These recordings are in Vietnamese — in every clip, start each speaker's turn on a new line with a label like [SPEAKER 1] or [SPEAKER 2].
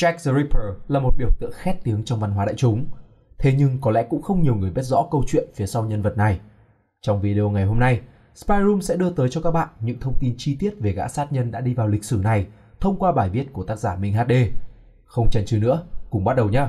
[SPEAKER 1] Jack the Ripper là một biểu tượng khét tiếng trong văn hóa đại chúng. Thế nhưng có lẽ cũng không nhiều người biết rõ câu chuyện phía sau nhân vật này. Trong video ngày hôm nay, Spy Room sẽ đưa tới cho các bạn những thông tin chi tiết về gã sát nhân đã đi vào lịch sử này thông qua bài viết của tác giả Minh HD. Không chần chừ nữa, cùng bắt đầu nhé!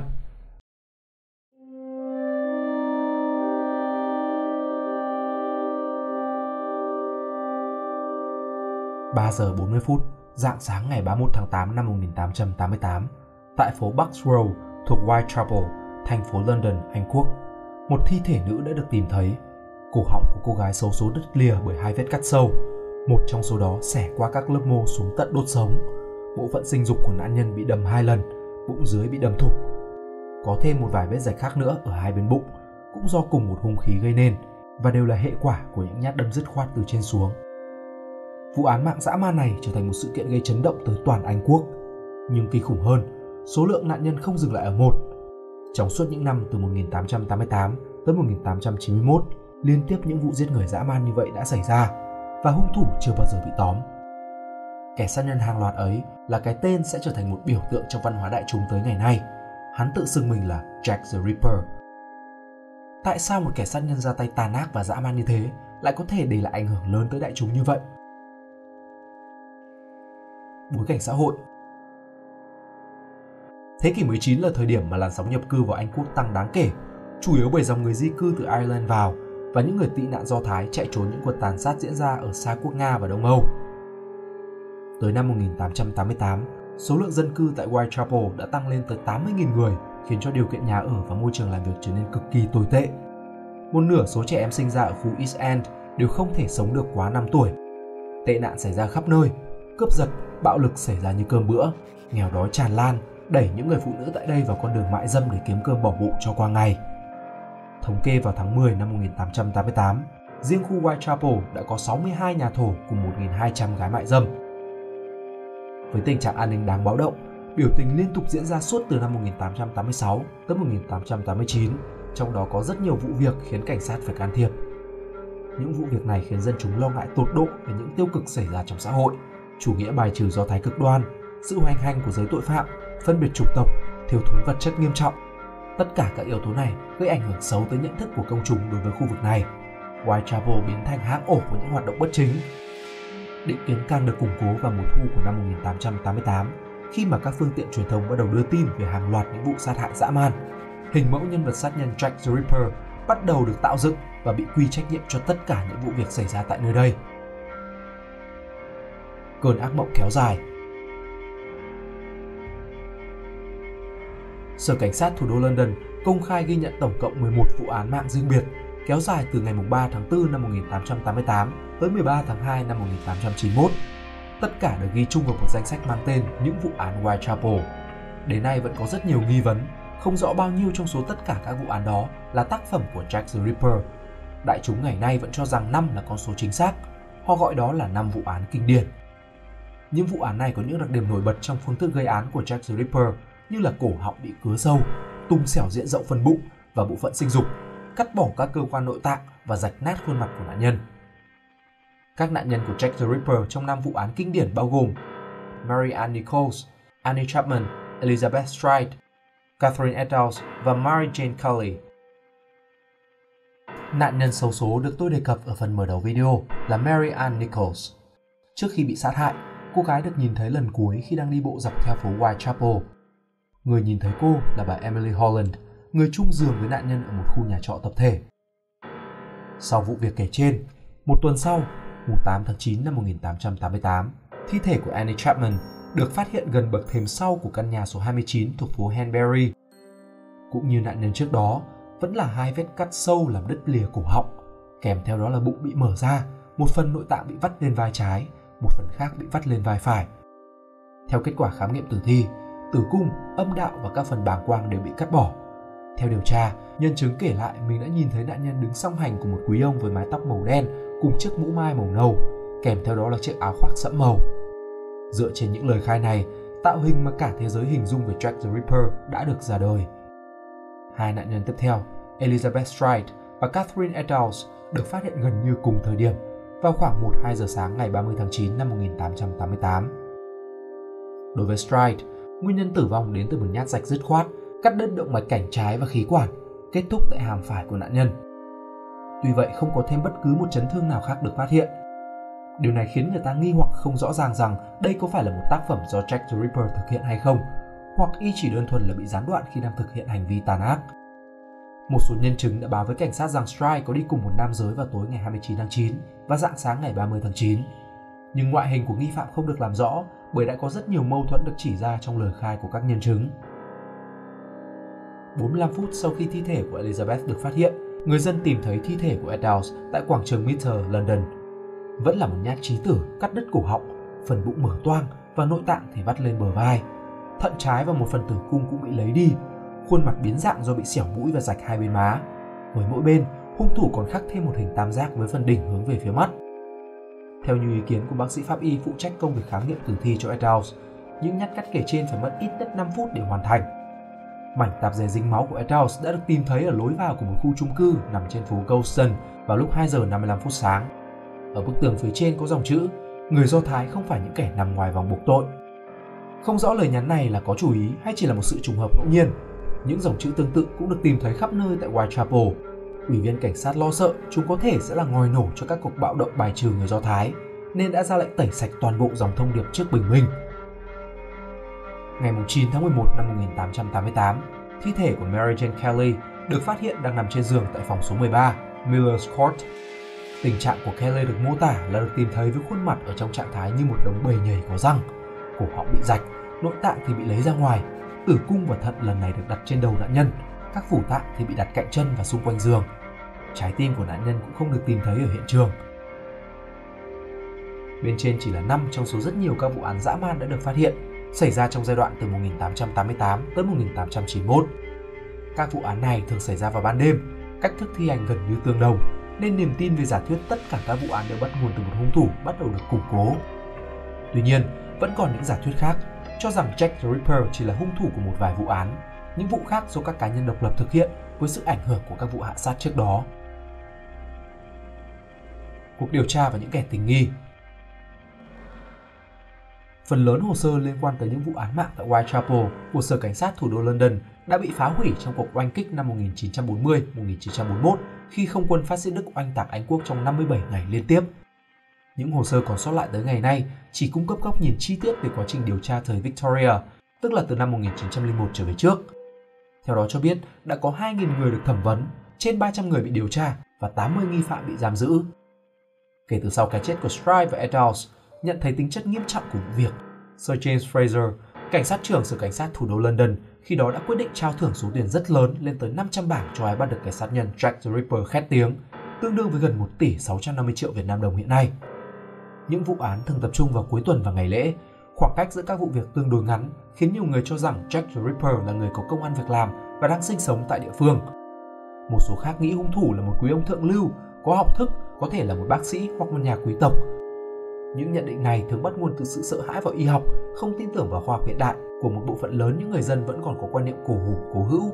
[SPEAKER 1] 3 giờ 40 phút, rạng sáng ngày 31 tháng 8 năm 1888, tại phố Bucks Row thuộc Whitechapel, thành phố London, Anh Quốc, một thi thể nữ đã được tìm thấy. Cổ họng của cô gái xấu số đứt lìa bởi 2 vết cắt sâu, một trong số đó xẻ qua các lớp mô xuống tận đốt sống. Bộ phận sinh dục của nạn nhân bị đâm 2 lần, bụng dưới bị đâm thủng. Có thêm một vài vết rạch khác nữa ở 2 bên bụng, cũng do cùng một hung khí gây nên, và đều là hệ quả của những nhát đâm dứt khoát từ trên xuống. Vụ án mạng dã man này trở thành một sự kiện gây chấn động tới toàn Anh Quốc. Nhưng kinh khủng hơn, số lượng nạn nhân không dừng lại ở một. Trong suốt những năm từ 1888 tới 1891, liên tiếp những vụ giết người dã man như vậy đã xảy ra, và hung thủ chưa bao giờ bị tóm. Kẻ sát nhân hàng loạt ấy là cái tên sẽ trở thành một biểu tượng trong văn hóa đại chúng tới ngày nay. Hắn tự xưng mình là Jack the Ripper. Tại sao một kẻ sát nhân ra tay tàn ác và dã man như thế lại có thể để lại ảnh hưởng lớn tới đại chúng như vậy? Bối cảnh xã hội. Thế kỷ 19 là thời điểm mà làn sóng nhập cư vào Anh Quốc tăng đáng kể, chủ yếu bởi dòng người di cư từ Ireland vào và những người tị nạn Do Thái chạy trốn những cuộc tàn sát diễn ra ở xa quốc Nga và Đông Âu. Tới năm 1888, số lượng dân cư tại Whitechapel đã tăng lên tới 80.000 người, khiến cho điều kiện nhà ở và môi trường làm việc trở nên cực kỳ tồi tệ. Một nửa số trẻ em sinh ra ở khu East End đều không thể sống được quá 5 tuổi. Tệ nạn xảy ra khắp nơi, cướp giật, bạo lực xảy ra như cơm bữa, nghèo đói tràn lan, đẩy những người phụ nữ tại đây vào con đường mại dâm để kiếm cơm bỏ bụng cho qua ngày. Thống kê vào tháng 10 năm 1888, riêng khu Whitechapel đã có 62 nhà thổ cùng 1.200 gái mại dâm. Với tình trạng an ninh đáng báo động, biểu tình liên tục diễn ra suốt từ năm 1886 tới 1889, trong đó có rất nhiều vụ việc khiến cảnh sát phải can thiệp. Những vụ việc này khiến dân chúng lo ngại tột độ về những tiêu cực xảy ra trong xã hội, chủ nghĩa bài trừ Do Thái cực đoan, sự hoành hành của giới tội phạm, phân biệt chủng tộc, thiếu thốn vật chất nghiêm trọng. Tất cả các yếu tố này gây ảnh hưởng xấu tới nhận thức của công chúng đối với khu vực này. Whitechapel biến thành hang ổ của những hoạt động bất chính. Định kiến càng được củng cố vào mùa thu của năm 1888, khi mà các phương tiện truyền thông bắt đầu đưa tin về hàng loạt những vụ sát hại dã man. Hình mẫu nhân vật sát nhân Jack the Ripper bắt đầu được tạo dựng và bị quy trách nhiệm cho tất cả những vụ việc xảy ra tại nơi đây. Cơn ác mộng kéo dài. Sở Cảnh sát thủ đô London công khai ghi nhận tổng cộng 11 vụ án mạng riêng biệt, kéo dài từ ngày 3 tháng 4 năm 1888 tới 13 tháng 2 năm 1891. Tất cả được ghi chung vào một danh sách mang tên những vụ án Whitechapel. Đến nay vẫn có rất nhiều nghi vấn, không rõ bao nhiêu trong số tất cả các vụ án đó là tác phẩm của Jack the Ripper. Đại chúng ngày nay vẫn cho rằng 5 là con số chính xác, họ gọi đó là 5 vụ án kinh điển. Những vụ án này có những đặc điểm nổi bật trong phương thức gây án của Jack the Ripper, như là cổ họng bị cứa sâu, tung xẻo diện rộng phần bụng và bộ phận sinh dục, cắt bỏ các cơ quan nội tạng và rạch nát khuôn mặt của nạn nhân. Các nạn nhân của Jack the Ripper trong 5 vụ án kinh điển bao gồm Mary Ann Nichols, Annie Chapman, Elizabeth Stride, Catherine Eddowes và Mary Jane Kelly. Nạn nhân xấu số được tôi đề cập ở phần mở đầu video là Mary Ann Nichols. Trước khi bị sát hại, cô gái được nhìn thấy lần cuối khi đang đi bộ dọc theo phố Whitechapel. Người nhìn thấy cô là bà Emily Holland, người chung giường với nạn nhân ở một khu nhà trọ tập thể. Sau vụ việc kể trên, một tuần sau, mùng 8 tháng 9 năm 1888, thi thể của Annie Chapman được phát hiện gần bậc thềm sau của căn nhà số 29 thuộc phố Hanbury. Cũng như nạn nhân trước đó, vẫn là 2 vết cắt sâu làm đứt lìa cổ họng, kèm theo đó là bụng bị mở ra, một phần nội tạng bị vắt lên vai trái, một phần khác bị vắt lên vai phải. Theo kết quả khám nghiệm tử thi, tử cung, âm đạo và các phần bàng quang đều bị cắt bỏ. Theo điều tra, nhân chứng kể lại mình đã nhìn thấy nạn nhân đứng song hành của một quý ông với mái tóc màu đen cùng chiếc mũ mai màu nâu, kèm theo đó là chiếc áo khoác sẫm màu. Dựa trên những lời khai này, tạo hình mà cả thế giới hình dung về Jack the Ripper đã được ra đời. 2 nạn nhân tiếp theo, Elizabeth Stride và Catherine Eddowes, được phát hiện gần như cùng thời điểm, vào khoảng 1-2 giờ sáng ngày 30 tháng 9 năm 1888. Đối với Stride, Nguyên nhân tử vong đến từ một nhát rạch dứt khoát, cắt đứt động mạch cảnh trái và khí quản, kết thúc tại hàm phải của nạn nhân. Tuy vậy, không có thêm bất cứ một chấn thương nào khác được phát hiện. Điều này khiến người ta nghi hoặc không rõ ràng rằng đây có phải là một tác phẩm do Jack the Ripper thực hiện hay không, hoặc y chỉ đơn thuần là bị gián đoạn khi đang thực hiện hành vi tàn ác. Một số nhân chứng đã báo với cảnh sát rằng Stride có đi cùng một nam giới vào tối ngày 29 tháng 9 và rạng sáng ngày 30 tháng 9. Nhưng ngoại hình của nghi phạm không được làm rõ bởi đã có rất nhiều mâu thuẫn được chỉ ra trong lời khai của các nhân chứng. 45 phút sau khi thi thể của Elizabeth được phát hiện, người dân tìm thấy thi thể của Eddowes tại quảng trường Mitre, London. Vẫn là một nhát chí tử cắt đứt cổ họng, phần bụng mở toang và nội tạng thì vắt lên bờ vai. Thận trái và một phần tử cung cũng bị lấy đi. Khuôn mặt biến dạng do bị xẻo mũi và rạch hai bên má. Với mỗi bên, hung thủ còn khắc thêm một hình tam giác với phần đỉnh hướng về phía mắt. Theo như ý kiến của bác sĩ pháp y phụ trách công việc khám nghiệm tử thi cho Eddowes, những nhát cắt kể trên phải mất ít nhất 5 phút để hoàn thành. Mảnh tạp dề dính máu của Eddowes đã được tìm thấy ở lối vào của một khu chung cư nằm trên phố Goulston vào lúc 2 giờ 55 phút sáng. Ở bức tường phía trên có dòng chữ: người Do Thái không phải những kẻ nằm ngoài vòng buộc tội. Không rõ lời nhắn này là có chủ ý hay chỉ là một sự trùng hợp ngẫu nhiên. Những dòng chữ tương tự cũng được tìm thấy khắp nơi tại Whitechapel. Ủy viên cảnh sát lo sợ chúng có thể sẽ là ngòi nổ cho các cuộc bạo động bài trừ người Do Thái, nên đã ra lệnh tẩy sạch toàn bộ dòng thông điệp trước bình minh. Ngày 9 tháng 11 năm 1888, thi thể của Mary Jane Kelly được phát hiện đang nằm trên giường tại phòng số 13, Miller's Court. Tình trạng của Kelly được mô tả là được tìm thấy với khuôn mặt ở trong trạng thái như một đống bầy nhầy có răng. Cổ họng bị rạch, nội tạng thì bị lấy ra ngoài, tử cung và thận lần này được đặt trên đầu nạn nhân, các phủ tạng thì bị đặt cạnh chân và xung quanh giường. Trái tim của nạn nhân cũng không được tìm thấy ở hiện trường. Bên trên chỉ là 5 trong số rất nhiều các vụ án dã man đã được phát hiện, xảy ra trong giai đoạn từ 1888 tới 1891. Các vụ án này thường xảy ra vào ban đêm, cách thức thi hành gần như tương đồng, nên niềm tin về giả thuyết tất cả các vụ án đều bắt nguồn từ một hung thủ bắt đầu được củng cố. Tuy nhiên, vẫn còn những giả thuyết khác cho rằng Jack the Ripper chỉ là hung thủ của một vài vụ án, những vụ khác do các cá nhân độc lập thực hiện với sự ảnh hưởng của các vụ hạ sát trước đó. Cuộc điều tra và những kẻ tình nghi. Phần lớn hồ sơ liên quan tới những vụ án mạng tại Whitechapel của Sở Cảnh sát thủ đô London đã bị phá hủy trong cuộc oanh kích năm 1940-1941 khi không quân phát xít Đức oanh tạc Anh quốc trong 57 ngày liên tiếp. Những hồ sơ còn sót lại tới ngày nay chỉ cung cấp góc nhìn chi tiết về quá trình điều tra thời Victoria, tức là từ năm 1901 trở về trước. Theo đó cho biết đã có 2.000 người được thẩm vấn, trên 300 người bị điều tra và 80 nghi phạm bị giam giữ. Kể từ sau cái chết của Stride và Eddowes, nhận thấy tính chất nghiêm trọng của vụ việc, Sir James Fraser, cảnh sát trưởng Sở Cảnh sát thủ đô London, khi đó đã quyết định trao thưởng số tiền rất lớn lên tới 500 bảng cho ai bắt được kẻ sát nhân Jack the Ripper khét tiếng, tương đương với gần 1 tỷ 650 triệu Việt Nam đồng hiện nay. Những vụ án thường tập trung vào cuối tuần và ngày lễ, khoảng cách giữa các vụ việc tương đối ngắn khiến nhiều người cho rằng Jack the Ripper là người có công ăn việc làm và đang sinh sống tại địa phương. Một số khác nghĩ hung thủ là một quý ông thượng lưu, có học thức, có thể là một bác sĩ hoặc một nhà quý tộc. Những nhận định này thường bắt nguồn từ sự sợ hãi vào y học, không tin tưởng vào khoa học hiện đại của một bộ phận lớn những người dân vẫn còn có quan niệm cổ hủ, cố hữu.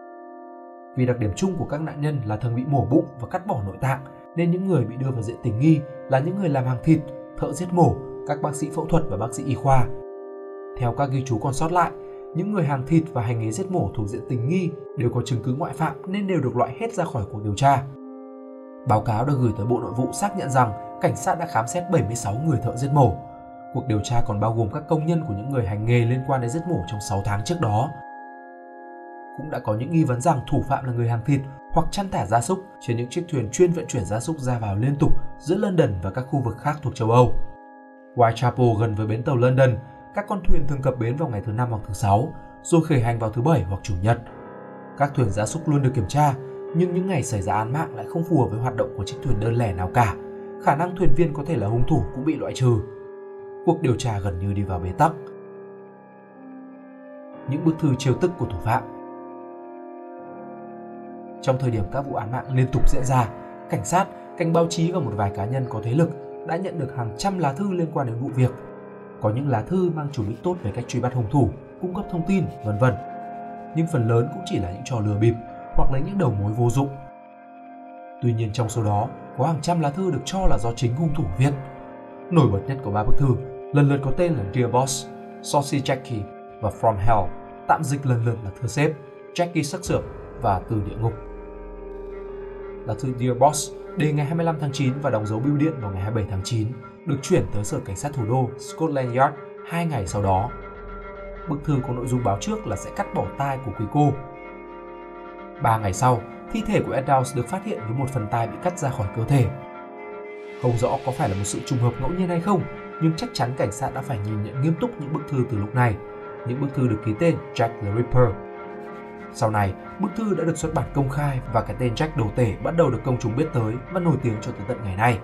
[SPEAKER 1] Vì đặc điểm chung của các nạn nhân là thường bị mổ bụng và cắt bỏ nội tạng, nên những người bị đưa vào diện tình nghi là những người làm hàng thịt, thợ giết mổ, các bác sĩ phẫu thuật và bác sĩ y khoa. Theo các ghi chú còn sót lại, những người hàng thịt và hành nghề giết mổ thuộc diện tình nghi đều có chứng cứ ngoại phạm nên đều được loại hết ra khỏi cuộc điều tra. Báo cáo được gửi tới Bộ Nội vụ xác nhận rằng cảnh sát đã khám xét 76 người thợ giết mổ. Cuộc điều tra còn bao gồm các công nhân của những người hành nghề liên quan đến giết mổ trong 6 tháng trước đó. Cũng đã có những nghi vấn rằng thủ phạm là người hàng thịt hoặc chăn thả gia súc trên những chiếc thuyền chuyên vận chuyển gia súc ra vào liên tục giữa London và các khu vực khác thuộc châu Âu. Whitechapel gần với bến tàu London, các con thuyền thường cập bến vào ngày thứ Năm hoặc thứ Sáu, rồi khởi hành vào thứ Bảy hoặc Chủ nhật. Các thuyền gia súc luôn được kiểm tra, nhưng những ngày xảy ra án mạng lại không phù hợp với hoạt động của chiếc thuyền đơn lẻ nào cả. Khả năng thuyền viên có thể là hung thủ cũng bị loại trừ. Cuộc điều tra gần như đi vào bế tắc. Những bức thư trêu tức của thủ phạm. Trong thời điểm các vụ án mạng liên tục diễn ra, cảnh sát, kênh báo chí và một vài cá nhân có thế lực đã nhận được hàng trăm lá thư liên quan đến vụ việc. Có những lá thư mang chủ đích tốt về cách truy bắt hung thủ, cung cấp thông tin, v.v. Nhưng phần lớn cũng chỉ là những trò lừa bịp hoặc lấy những đầu mối vô dụng. Tuy nhiên trong số đó, có hàng trăm lá thư được cho là do chính hung thủ viết. Nổi bật nhất của 3 bức thư lần lượt có tên là Dear Boss, Saucy Jackie và From Hell, tạm dịch lần lượt là Thưa Sếp, Jackie sắc sược và Từ Địa Ngục. Lá thư Dear Boss đề ngày 25 tháng 9 và đóng dấu bưu điện vào ngày 27 tháng 9 được chuyển tới Sở Cảnh sát thủ đô Scotland Yard 2 ngày sau đó. Bức thư có nội dung báo trước là sẽ cắt bỏ tai của quý cô. 3 ngày sau, thi thể của Eddowes được phát hiện với một phần tai bị cắt ra khỏi cơ thể. Không rõ có phải là một sự trùng hợp ngẫu nhiên hay không, nhưng chắc chắn cảnh sát đã phải nhìn nhận nghiêm túc những bức thư từ lúc này. Những bức thư được ký tên Jack the Ripper. Sau này, bức thư đã được xuất bản công khai và cái tên Jack đồ tể bắt đầu được công chúng biết tới và nổi tiếng cho tới tận ngày nay.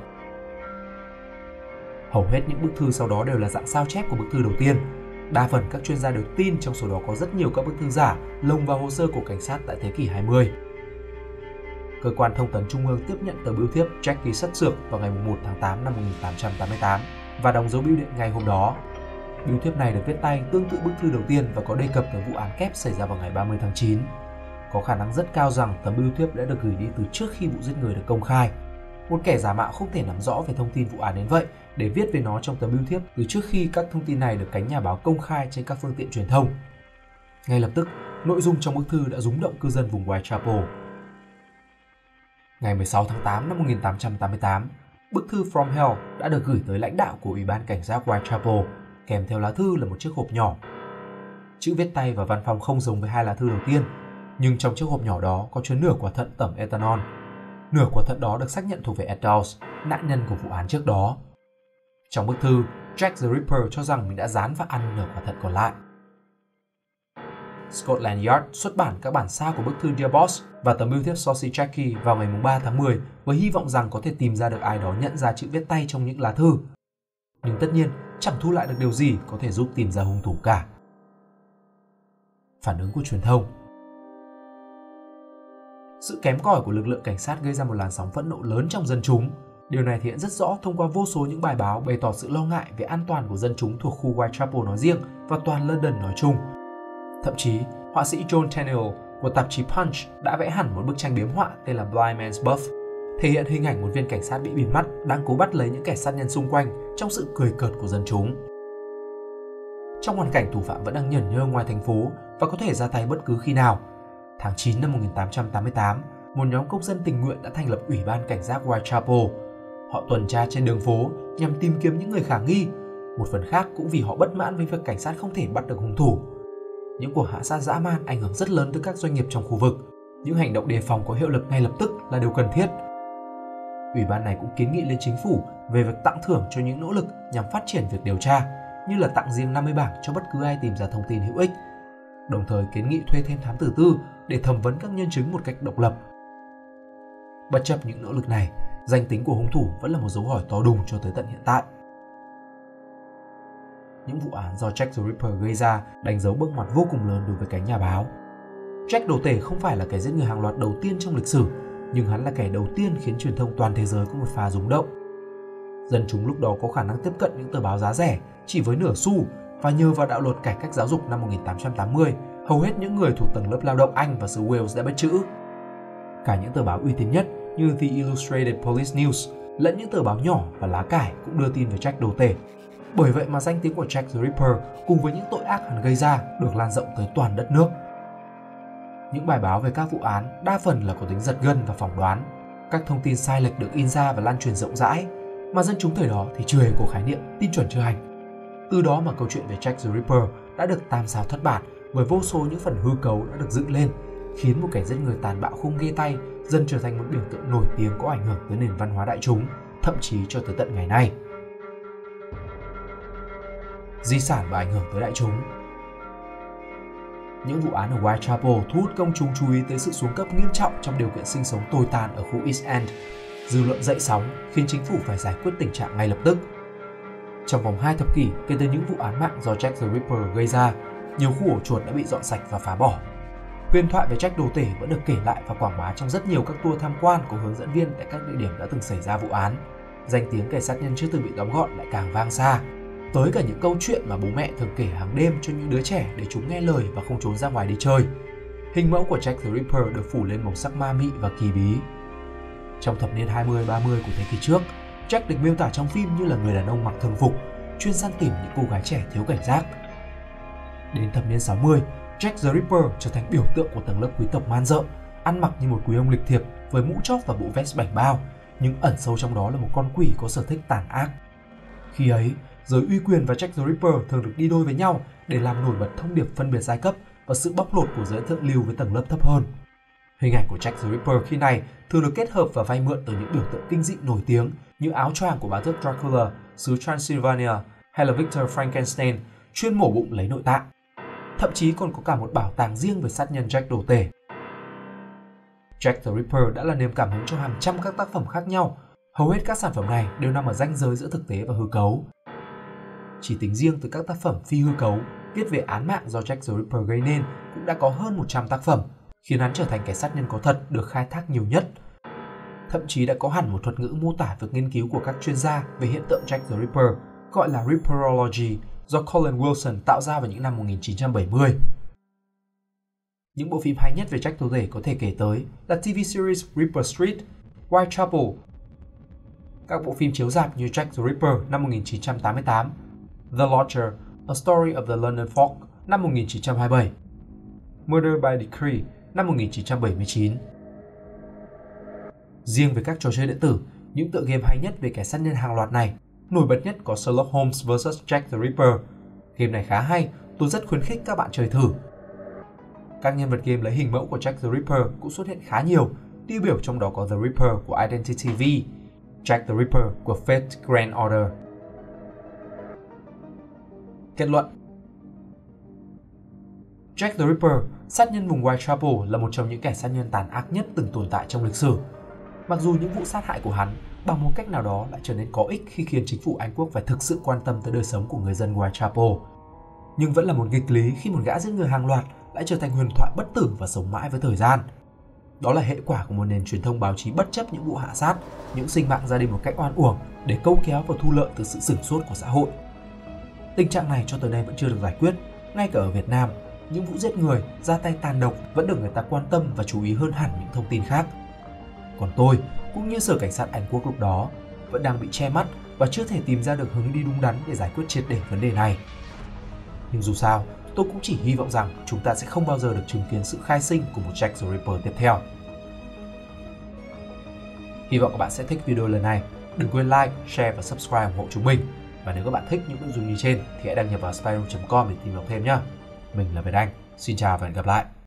[SPEAKER 1] Hầu hết những bức thư sau đó đều là dạng sao chép của bức thư đầu tiên. Đa phần các chuyên gia đều tin trong số đó có rất nhiều các bức thư giả lồng vào hồ sơ của cảnh sát tại thế kỷ 20. Cơ quan thông tấn Trung ương tiếp nhận tờ bưu thiếp Jackie sất sược vào ngày 1 tháng 8 năm 1888 và đóng dấu bưu điện ngay hôm đó. Bưu thiếp này được viết tay tương tự bức thư đầu tiên và có đề cập tới vụ án kép xảy ra vào ngày 30 tháng 9. Có khả năng rất cao rằng tấm bưu thiếp đã được gửi đi từ trước khi vụ giết người được công khai. Một kẻ giả mạo không thể nắm rõ về thông tin vụ án đến vậy để viết về nó trong tấm bưu thiếp từ trước khi các thông tin này được cánh nhà báo công khai trên các phương tiện truyền thông. Ngay lập tức, nội dung trong bức thư đã rúng động cư dân vùng Whitechapel. Ngày 16 tháng 8 năm 1888, bức thư From Hell đã được gửi tới lãnh đạo của Ủy ban Cảnh sát Whitechapel, kèm theo lá thư là một chiếc hộp nhỏ. Chữ viết tay và văn phong không giống với hai lá thư đầu tiên, nhưng trong chiếc hộp nhỏ đó có chứa nửa quả thận tẩm ethanol. Nửa quả thận đó được xác nhận thuộc về Eddowes, nạn nhân của vụ án trước đó. Trong bức thư, Jack the Ripper cho rằng mình đã dán và ăn nửa quả thận còn lại. Scotland Yard xuất bản các bản sao của bức thư Dear Boss và tấm bưu thiếp Saucy Jackie vào ngày 3 tháng 10 với hy vọng rằng có thể tìm ra được ai đó nhận ra chữ viết tay trong những lá thư. Nhưng tất nhiên, chẳng thu lại được điều gì có thể giúp tìm ra hung thủ cả. Phản ứng của truyền thông. Sự kém cỏi của lực lượng cảnh sát gây ra một làn sóng phẫn nộ lớn trong dân chúng. Điều này thể hiện rất rõ thông qua vô số những bài báo bày tỏ sự lo ngại về an toàn của dân chúng thuộc khu Whitechapel nói riêng và toàn London nói chung. Thậm chí, họa sĩ John Tenniel của tạp chí Punch đã vẽ hẳn một bức tranh biếm họa tên là Blind Man's Buff, thể hiện hình ảnh một viên cảnh sát bị bịt mắt đang cố bắt lấy những kẻ sát nhân xung quanh trong sự cười cợt của dân chúng. Trong hoàn cảnh thủ phạm vẫn đang nhởn nhơ ngoài thành phố và có thể ra tay bất cứ khi nào, tháng 9 năm 1888, một nhóm công dân tình nguyện đã thành lập Ủy ban Cảnh sát Whitechapel. Họ tuần tra trên đường phố nhằm tìm kiếm những người khả nghi, một phần khác cũng vì họ bất mãn với việc cảnh sát không thể bắt được hung thủ. Những cuộc hạ sát dã man ảnh hưởng rất lớn tới các doanh nghiệp trong khu vực. Những hành động đề phòng có hiệu lực ngay lập tức là điều cần thiết. Ủy ban này cũng kiến nghị lên chính phủ về việc tặng thưởng cho những nỗ lực nhằm phát triển việc điều tra, như là tặng riêng 50 bảng cho bất cứ ai tìm ra thông tin hữu ích, đồng thời kiến nghị thuê thêm thám tử tư để thẩm vấn các nhân chứng một cách độc lập. Bất chấp những nỗ lực này, danh tính của hung thủ vẫn là một dấu hỏi to đùng cho tới tận hiện tại. Những vụ án do Jack the Ripper gây ra đánh dấu bước ngoặt vô cùng lớn đối với cánh nhà báo. Jack đồ tể không phải là kẻ giết người hàng loạt đầu tiên trong lịch sử, nhưng hắn là kẻ đầu tiên khiến truyền thông toàn thế giới có một pha rung động. Dân chúng lúc đó có khả năng tiếp cận những tờ báo giá rẻ chỉ với nửa xu, và nhờ vào đạo luật cải cách giáo dục năm 1880, hầu hết những người thuộc tầng lớp lao động Anh và xứ Wales đã biết chữ. Cả những tờ báo uy tín nhất như The Illustrated Police News lẫn những tờ báo nhỏ và lá cải cũng đưa tin về Jack đồ tể. Bởi vậy mà danh tiếng của Jack the Ripper cùng với những tội ác hắn gây ra được lan rộng tới toàn đất nước. Những bài báo về các vụ án đa phần là có tính giật gân và phỏng đoán. Các thông tin sai lệch được in ra và lan truyền rộng rãi, mà dân chúng thời đó thì chưa hề có khái niệm tin chuẩn chưa hành. Từ đó mà câu chuyện về Jack the Ripper đã được tam sao thất bản bởi vô số những phần hư cấu đã được dựng lên, khiến một kẻ giết người tàn bạo không ghê tay dần trở thành một biểu tượng nổi tiếng có ảnh hưởng tới nền văn hóa đại chúng, thậm chí cho tới tận ngày nay. Di sản và ảnh hưởng tới đại chúng. Những vụ án ở Whitechapel thu hút công chúng chú ý tới sự xuống cấp nghiêm trọng trong điều kiện sinh sống tồi tàn ở khu East End. Dư luận dậy sóng khiến chính phủ phải giải quyết tình trạng ngay lập tức. Trong vòng 2 thập kỷ kể từ những vụ án mạng do Jack the Ripper gây ra, nhiều khu ổ chuột đã bị dọn sạch và phá bỏ. Huyền thoại về Jack đồ tể vẫn được kể lại và quảng bá trong rất nhiều các tour tham quan của hướng dẫn viên tại các địa điểm đã từng xảy ra vụ án. Danh tiếng kẻ sát nhân chưa từng bị tóm gọn lại càng vang xa. Tới cả những câu chuyện mà bố mẹ thường kể hàng đêm cho những đứa trẻ để chúng nghe lời và không trốn ra ngoài đi chơi. Hình mẫu của Jack the Ripper được phủ lên màu sắc ma mị và kỳ bí. Trong thập niên 20-30 của thế kỷ trước, Jack được miêu tả trong phim như là người đàn ông mặc thường phục, chuyên săn tìm những cô gái trẻ thiếu cảnh giác. Đến thập niên 60, Jack the Ripper trở thành biểu tượng của tầng lớp quý tộc man rợ, ăn mặc như một quý ông lịch thiệp với mũ chóp và bộ vest bảnh bao, nhưng ẩn sâu trong đó là một con quỷ có sở thích tàn ác. Khi ấy, giới uy quyền và Jack the Ripper thường được đi đôi với nhau để làm nổi bật thông điệp phân biệt giai cấp và sự bóc lột của giới thượng lưu với tầng lớp thấp hơn. Hình ảnh của Jack the Ripper khi này thường được kết hợp và vay mượn từ những biểu tượng kinh dị nổi tiếng như áo choàng của bá tước Dracula, xứ Transylvania hay là Victor Frankenstein, chuyên mổ bụng lấy nội tạng. Thậm chí còn có cả một bảo tàng riêng về sát nhân Jack đồ tể. Jack the Ripper đã là niềm cảm hứng cho hàng trăm các tác phẩm khác nhau. Hầu hết các sản phẩm này đều nằm ở ranh giới giữa thực tế và hư cấu. Chỉ tính riêng từ các tác phẩm phi hư cấu viết về án mạng do Jack the Ripper gây nên cũng đã có hơn 100 tác phẩm, khiến hắn trở thành kẻ sát nhân có thật được khai thác nhiều nhất. Thậm chí đã có hẳn một thuật ngữ mô tả việc nghiên cứu của các chuyên gia về hiện tượng Jack the Ripper, gọi là Ripperology, do Colin Wilson tạo ra vào những năm 1970. Những bộ phim hay nhất về Jack đồ tể có thể kể tới là TV series Ripper Street, Whitechapel, các bộ phim chiếu rạp như Jack the Ripper năm 1988, The Lodger, A Story of the London Fog năm 1927, Murder by Decree năm 1979. Riêng về các trò chơi điện tử, những tựa game hay nhất về kẻ sát nhân hàng loạt này, nổi bật nhất có Sherlock Holmes vs Jack the Ripper. Game này khá hay, tôi rất khuyến khích các bạn chơi thử. Các nhân vật game lấy hình mẫu của Jack the Ripper cũng xuất hiện khá nhiều, tiêu biểu trong đó có The Ripper của Identity V, Jack the Ripper của Fate Grand Order. Kết luận: Jack the Ripper, sát nhân vùng Whitechapel, là một trong những kẻ sát nhân tàn ác nhất từng tồn tại trong lịch sử. Mặc dù những vụ sát hại của hắn bằng một cách nào đó lại trở nên có ích khi khiến chính phủ Anh Quốc phải thực sự quan tâm tới đời sống của người dân Whitechapel, nhưng vẫn là một nghịch lý khi một gã giết người hàng loạt lại trở thành huyền thoại bất tử và sống mãi với thời gian. Đó là hệ quả của một nền truyền thông báo chí bất chấp những vụ hạ sát, những sinh mạng ra đi một cách oan uổng để câu kéo và thu lợi từ sự sửng sốt của xã hội. Tình trạng này cho tới nay vẫn chưa được giải quyết. Ngay cả ở Việt Nam, những vụ giết người, ra tay tàn độc vẫn được người ta quan tâm và chú ý hơn hẳn những thông tin khác. Còn tôi, cũng như Sở Cảnh sát Anh Quốc lúc đó, vẫn đang bị che mắt và chưa thể tìm ra được hướng đi đúng đắn để giải quyết triệt để vấn đề này. Nhưng dù sao, tôi cũng chỉ hy vọng rằng chúng ta sẽ không bao giờ được chứng kiến sự khai sinh của một Jack the Ripper tiếp theo. Hy vọng các bạn sẽ thích video lần này. Đừng quên like, share và subscribe ủng hộ chúng mình. Và nếu các bạn thích những nội dung như trên thì hãy đăng nhập vào spyroom.com để tìm đọc thêm nhé. Mình là Việt Anh. Xin chào và hẹn gặp lại.